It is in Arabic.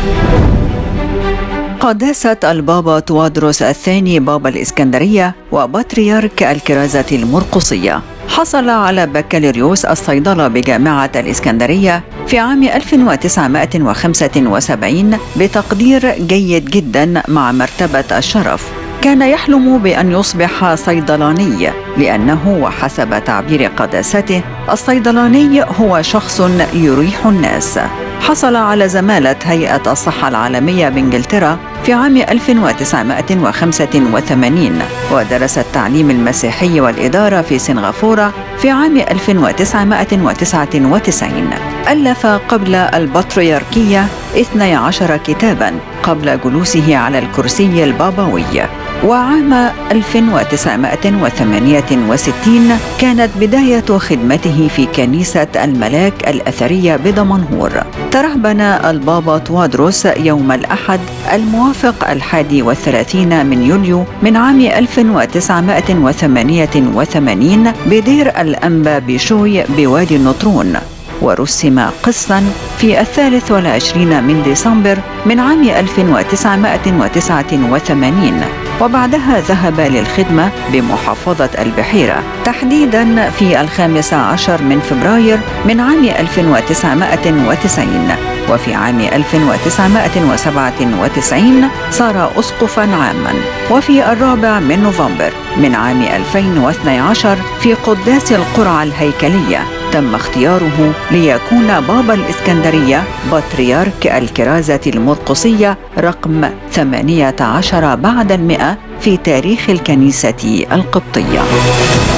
قداسة البابا توادروس الثاني بابا الإسكندرية وبطريرك الكرازة المرقسية حصل على بكالوريوس الصيدلة بجامعة الإسكندرية في عام 1975 بتقدير جيد جدا مع مرتبة الشرف. كان يحلم بأن يصبح صيدلاني لأنه وحسب تعبير قداسته الصيدلاني هو شخص يريح الناس. حصل على زمالة هيئة الصحة العالمية بإنجلترا في عام 1985 ودرس التعليم المسيحي والإدارة في سنغافورة في عام 1999. ألف قبل البطريركية 12 كتاباً قبل جلوسه على الكرسي البابوي. وعام 1968 كانت بداية خدمته في كنيسة الملاك الأثرية بدمنهور. ترهبن البابا توادروس يوم الأحد الموافق 31 من يوليو من عام 1988 بدير الأنبا بشوي بوادي النطرون، ورسم قسطاً في 23 من ديسمبر من عام 1989، وبعدها ذهب للخدمة بمحافظة البحيرة تحديداً في 15 من فبراير من عام 1990، وفي عام 1997 صار أسقفاً عاماً، وفي 4 من نوفمبر من عام 2012 في قداس القرعة الهيكلية تم اختياره ليكون بابا الإسكندرية بطريرك الكرازة المرقسية رقم 18 بعد 100 في تاريخ الكنيسة القبطية.